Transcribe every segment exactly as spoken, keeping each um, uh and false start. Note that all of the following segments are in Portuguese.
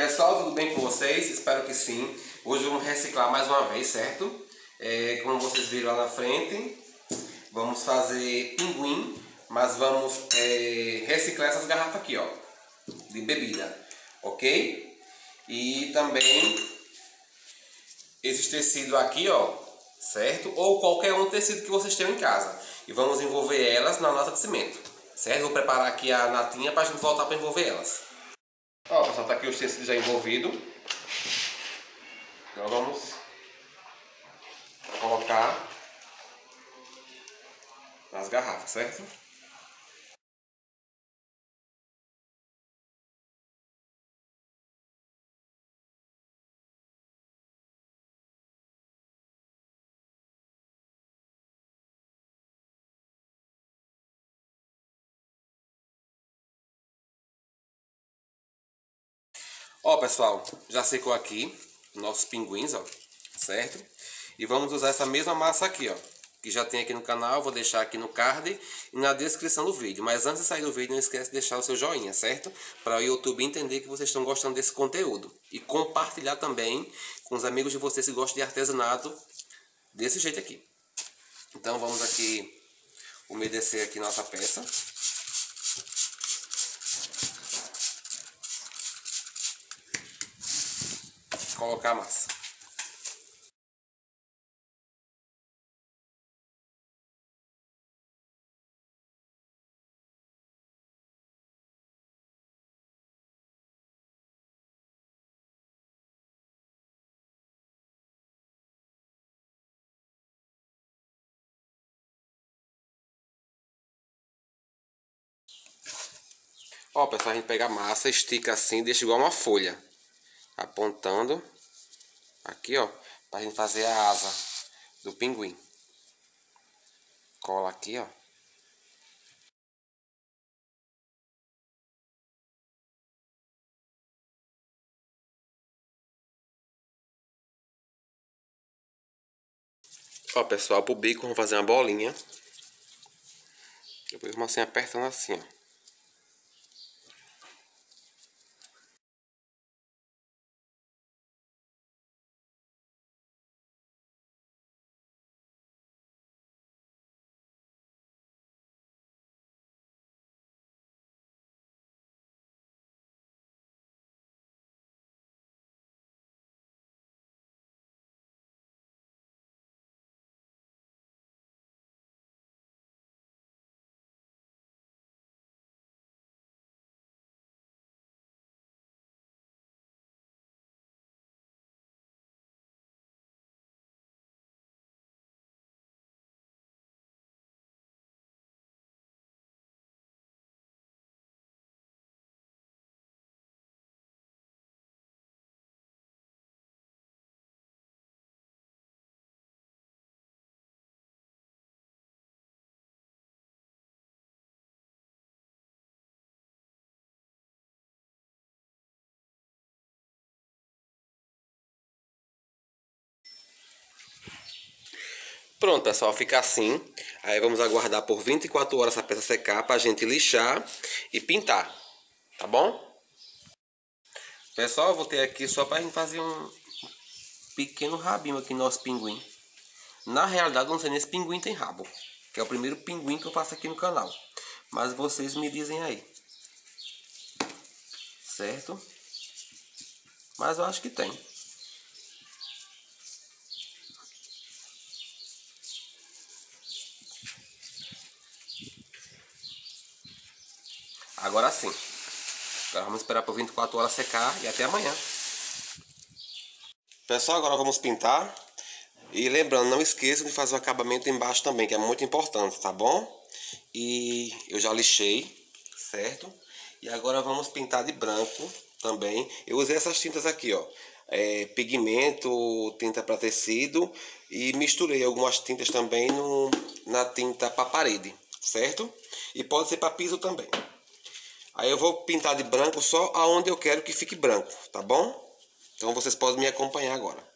Pessoal, tudo bem com vocês? Espero que sim. Hoje vamos reciclar mais uma vez, certo? É, como vocês viram lá na frente, vamos fazer pinguim, mas vamos é, reciclar essas garrafas aqui, ó, de bebida, ok? E também esses tecidos aqui, ó, certo? Ou qualquer um tecido que vocês tenham em casa. E vamos envolver elas na lata de cimento, certo? Vou preparar aqui a latinha para a gente voltar para envolver elas. Ó, pessoal, tá aqui os tecidos já envolvidos. Então vamos colocar nas garrafas, certo? Ó, pessoal, já secou aqui nossos pinguins, ó, certo? E vamos usar essa mesma massa aqui, ó, que já tem aqui no canal. Vou deixar aqui no card e na descrição do vídeo. Mas antes de sair do vídeo, não esquece de deixar o seu joinha, certo? Para o YouTube entender que vocês estão gostando desse conteúdo. E compartilhar também com os amigos de vocês que gostam de artesanato desse jeito aqui. Então vamos aqui umedecer aqui nossa peça. Colocar a massa. Ó, pessoal, a gente pega a massa, estica assim, deixa igual uma folha, apontando aqui, ó, pra gente fazer a asa do pinguim. Cola aqui, ó. Ó, pessoal, pro bico vamos fazer uma bolinha. Depois vamos assim apertando assim, ó. Pronto, pessoal, fica assim. Aí vamos aguardar por vinte e quatro horas essa peça secar pra gente lixar e pintar, tá bom? Pessoal, eu vou ter aqui só pra gente fazer um pequeno rabinho aqui no nosso pinguim. Na realidade, não sei nem se pinguim tem rabo, que é o primeiro pinguim que eu faço aqui no canal. Mas vocês me dizem aí, certo? Mas eu acho que tem. Agora sim. Agora vamos esperar por vinte e quatro horas secar e até amanhã. Pessoal, agora vamos pintar. E lembrando, não esqueçam de fazer o acabamento embaixo também, que é muito importante, tá bom? E eu já lixei, certo? E agora vamos pintar de branco também. Eu usei essas tintas aqui, ó. É, pigmento, tinta para tecido. E misturei algumas tintas também no, na tinta para parede, certo? E pode ser para piso também. Aí eu vou pintar de branco só aonde eu quero que fique branco, tá bom? Então vocês podem me acompanhar agora.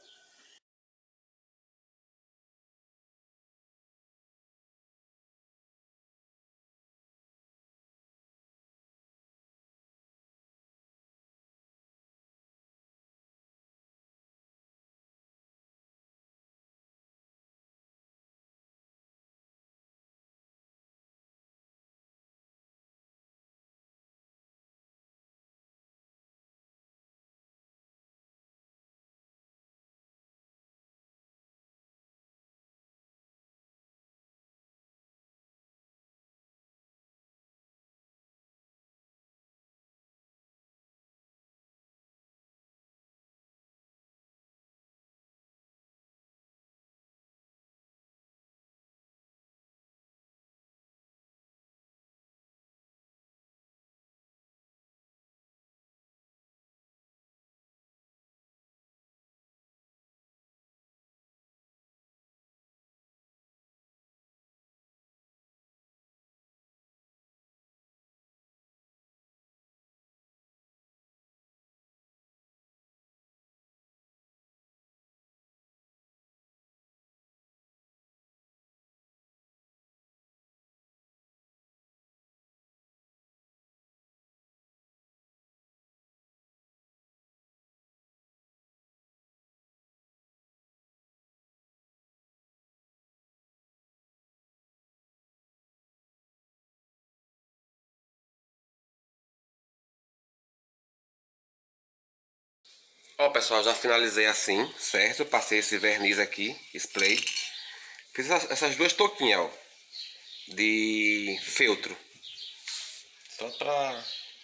Ó, pessoal, já finalizei assim, certo? Passei esse verniz aqui, spray. Fiz essas duas touquinhas, ó, de feltro. Só pra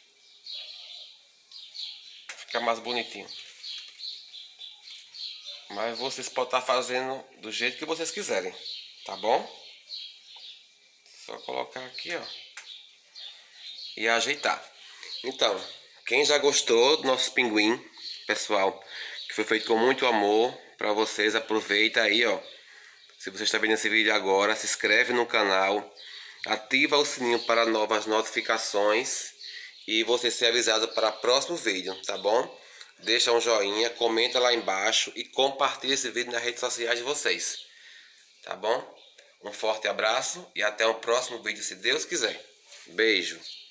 ficar mais bonitinho. Mas vocês podem estar fazendo do jeito que vocês quiserem, tá bom? Só colocar aqui, ó, e ajeitar. Então, quem já gostou do nosso pinguim, pessoal, que foi feito com muito amor para vocês, aproveita aí, ó. Se você está vendo esse vídeo agora, se inscreve no canal, ativa o sininho para novas notificações e você ser avisado para o próximo vídeo, tá bom? Deixa um joinha, comenta lá embaixo e compartilha esse vídeo nas redes sociais de vocês, tá bom? Um forte abraço e até o próximo vídeo, se Deus quiser. Beijo!